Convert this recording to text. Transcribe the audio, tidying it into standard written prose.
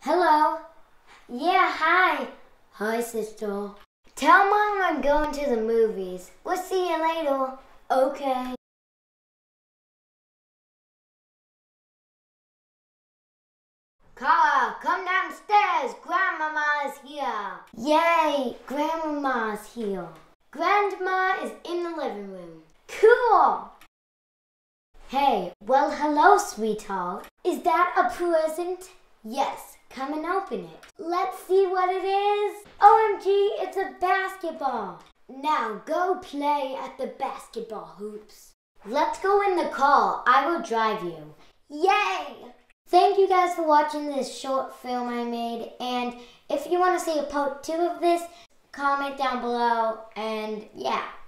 Hello. Yeah, hi. Hi, sister. Tell Mom I'm going to the movies. We'll see you later. Okay. Carla, come downstairs. Grandmama is here. Yay, Grandmama's here. Grandma is in the living room. Cool. Hey, well, hello, sweetheart. Is that a present? Yes, come and open it. Let's see what it is. OMG, it's a basketball. Now go play at the basketball hoops. Let's go in the car. I will drive you. Yay! Thank you guys for watching this short film I made. And if you want to see a part 2 of this, comment down below. And yeah.